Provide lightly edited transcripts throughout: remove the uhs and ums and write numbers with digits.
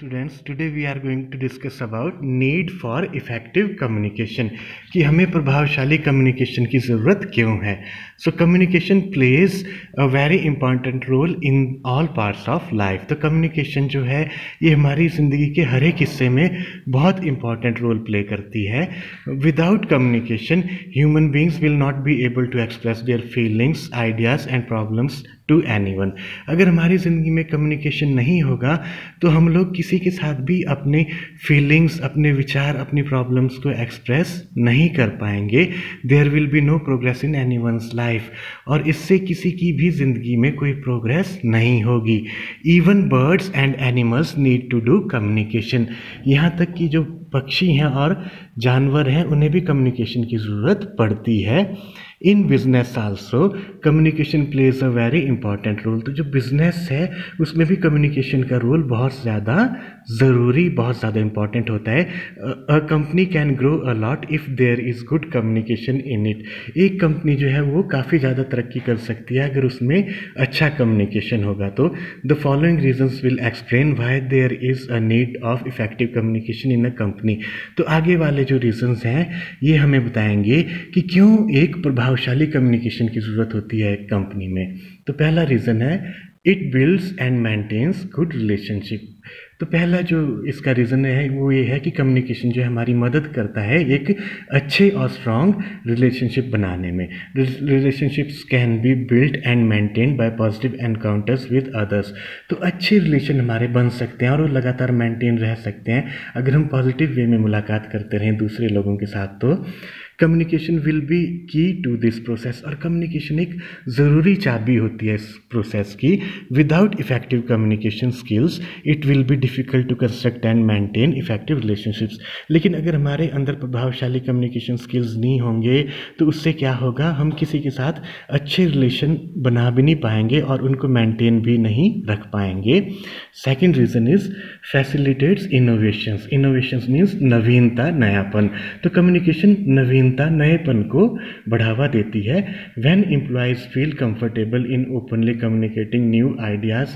students, today we are going to discuss about need for effective communication कि हमें प्रभावशाली communication की ज़रूरत क्यों है. So communication plays a very important role in all parts of life. तो communication जो है ये हमारी ज़िंदगी के हर एक हिस्से में बहुत important role play करती है. Without communication, human beings will not be able to express their feelings, ideas and problems to anyone. अगर हमारी ज़िंदगी में कम्युनिकेशन नहीं होगा तो हम लोग किसी के साथ भी अपने फीलिंग्स, अपने विचार, अपनी प्रॉब्लम्स को एक्सप्रेस नहीं कर पाएंगे. There will be no progress in anyone's life, और इससे किसी की भी ज़िंदगी में कोई प्रोग्रेस नहीं होगी. Even birds and animals need to do communication. यहाँ तक कि जो पक्षी हैं और जानवर हैं उन्हें भी कम्युनिकेशन की ज़रूरत पड़ती है. In business also communication plays a very important role. तो जो बिजनेस है उसमें भी कम्युनिकेशन का रोल बहुत ज़्यादा ज़रूरी, बहुत ज़्यादा इंपॉर्टेंट होता है. A company can grow a lot if there is good communication in it. एक कंपनी जो है वो काफ़ी ज़्यादा तरक्की कर सकती है अगर उसमें अच्छा कम्युनिकेशन होगा. तो the following reasons will explain why there is a need of effective communication in a company. तो आगे वाले जो रीजंस हैं ये हमें बताएंगे कि क्यों एक प्रभावशाली कम्युनिकेशन की ज़रूरत होती है एक कंपनी में. तो पहला रीज़न है it builds and maintains good relationship. तो पहला जो इसका रीज़न है वो ये है कि कम्युनिकेशन जो है हमारी मदद करता है एक अच्छे और स्ट्रॉन्ग रिलेशनशिप बनाने में. Relationships can be built and maintain by positive encounters with others. तो अच्छे रिलेशन हमारे बन सकते हैं और वो लगातार मेंटेन रह सकते हैं अगर हम पॉजिटिव वे में मुलाकात करते रहें दूसरे लोगों के साथ. तो communication will be key to this process, और कम्युनिकेशन एक ज़रूरी चाबी होती है इस प्रोसेस की. Without effective communication skills it will be difficult to construct and maintain effective relationships. लेकिन अगर हमारे अंदर प्रभावशाली कम्युनिकेशन स्किल्स नहीं होंगे तो उससे क्या होगा, हम किसी के साथ अच्छे रिलेशन बना भी नहीं पाएंगे और उनको मेंटेन भी नहीं रख पाएंगे. Second reason is facilitates innovations. Innovations means नवीनता, नयापन. तो कम्युनिकेशन नवीनता, नएपन को बढ़ावा देती है. When employees feel comfortable in openly communicating new ideas,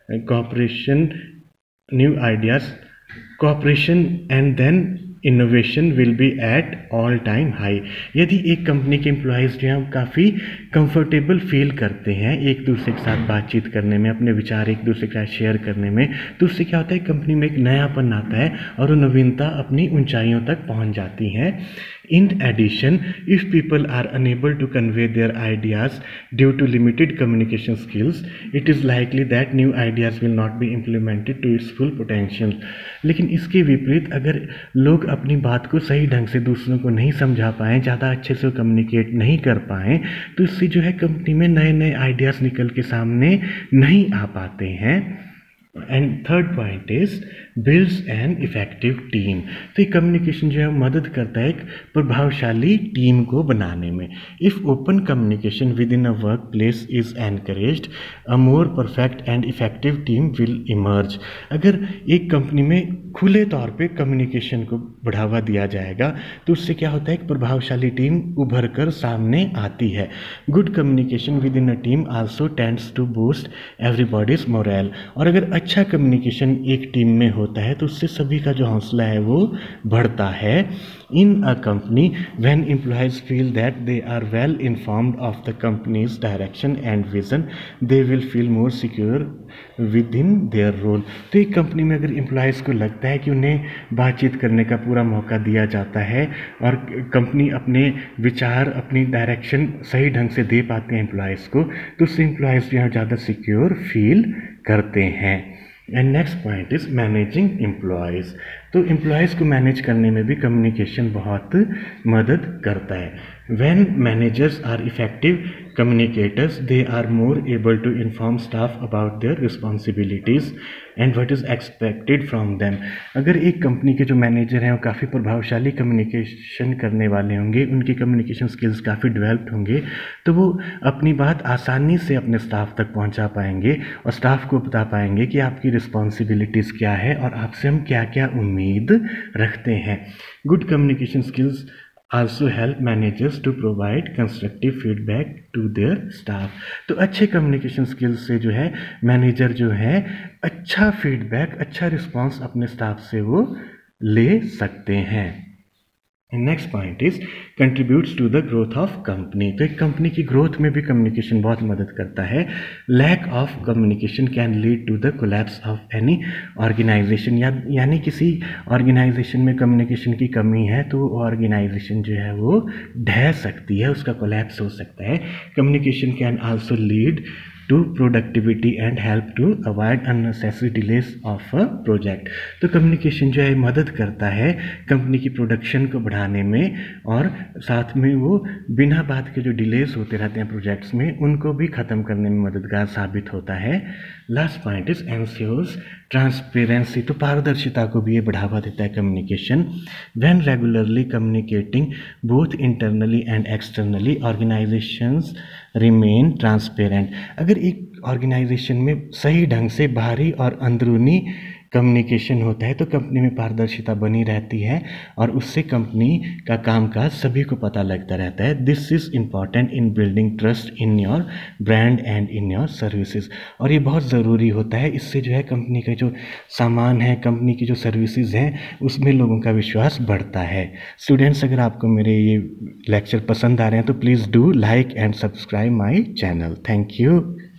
cooperation and then innovation will be at all time high. यदि एक कंपनी के एम्प्लॉयज़ जो हैं काफ़ी कंफर्टेबल फील करते हैं एक दूसरे के साथ बातचीत करने में, अपने विचार एक दूसरे के साथ शेयर करने में, तो उससे क्या होता है कंपनी में एक नयापन आता है और वो नवीनता अपनी ऊंचाइयों तक पहुंच जाती है. In addition, if people are unable to convey their ideas due to limited communication skills, it is likely that new ideas will not be implemented to its full potential. लेकिन इसके विपरीत अगर लोग अपनी बात को सही ढंग से दूसरों को नहीं समझा पाएँ, ज़्यादा अच्छे से कम्युनिकेट नहीं कर पाएँ, तो इससे जो है कंपनी में नए नए आइडियाज़ निकल के सामने नहीं आ पाते हैं. And third point is builds an effective team. तो ये कम्युनिकेशन जो है मदद करता है एक प्रभावशाली टीम को बनाने में. If open communication within a work place is encouraged, a more perfect and effective team will emerge. अगर एक कंपनी में खुले तौर पे कम्युनिकेशन को बढ़ावा दिया जाएगा तो उससे क्या होता है एक प्रभावशाली टीम उभर कर सामने आती है. Good communication within a team also tends to boost everybody's morale. और अगर अच्छा कम्युनिकेशन एक टीम में होता है तो उससे सभी का जो हौसला है वो बढ़ता है. In a company when employees feel that they are well informed of the company's direction and vision, they will feel more secure within their role. तो एक कंपनी में अगर एम्प्लॉयज़ को लगता है कि उन्हें बातचीत करने का पूरा मौका दिया जाता है और कंपनी अपने विचार, अपनी डायरेक्शन सही ढंग से दे पाते हैं एम्प्लॉयज़ को, तो उससे एम्प्लॉयज़ जो है ज़्यादा सिक्योर फील करते हैं. And next point is managing employees. तो एम्प्लॉयज़ को मैनेज करने में भी कम्युनिकेशन बहुत मदद करता है. When managers are effective communicators, they are more able to inform staff about their responsibilities and what is expected from them. अगर एक कंपनी के जो मैनेजर हैं वो काफ़ी प्रभावशाली कम्युनिकेशन करने वाले होंगे, उनकी कम्युनिकेशन स्किल्स काफ़ी डेवलप्ड होंगे, तो वो अपनी बात आसानी से अपने स्टाफ तक पहुंचा पाएंगे और स्टाफ को बता पाएंगे कि आपकी रिस्पॉन्सिबिलिटीज़ क्या है और आपसे हम क्या क्या उम्मीद रखते हैं. Good communication skills also help managers to provide constructive feedback to their staff। तो अच्छे कम्युनिकेशन स्किल्स से जो है मैनेजर जो है अच्छा फीडबैक, अच्छा रिस्पॉन्स अपने स्टाफ से वो ले सकते हैं। Next point is contributes to the growth of company. तो एक कंपनी की ग्रोथ में भी कम्युनिकेशन बहुत मदद करता है। Lack of communication can lead to the collapse of any organisation, यानी किसी ऑर्गेनाइजेशन में कम्युनिकेशन की कमी है तो ऑर्गेनाइजेशन जो है वो ढह सकती है, उसका कोलैप्स हो सकता है। Communication can also lead to productivity and help to avoid unnecessary delays of a project. तो कम्युनिकेशन जो है मदद करता है कंपनी की प्रोडक्शन को बढ़ाने में, और साथ में वो बिना बात के जो डिलेस होते रहते हैं प्रोजेक्ट्स में उनको भी ख़त्म करने में मददगार साबित होता है। Last point is ensures transparency. तो पारदर्शिता को भी ये बढ़ावा देता है communication. When regularly communicating both internally and externally organisations remain transparent. अगर एक ऑर्गेनाइजेशन में सही ढंग से बाहरी और अंदरूनी कम्युनिकेशन होता है तो कंपनी में पारदर्शिता बनी रहती है और उससे कंपनी का कामकाज सभी को पता लगता रहता है। This is important in building trust in your brand and in your services. और ये बहुत ज़रूरी होता है, इससे जो है कंपनी का जो सामान है, कंपनी की जो सर्विसेज हैं उसमें लोगों का विश्वास बढ़ता है। स्टूडेंट्स, अगर आपको मेरे ये लेक्चर पसंद आ रहे हैं तो please do like and subscribe my channel. Thank you.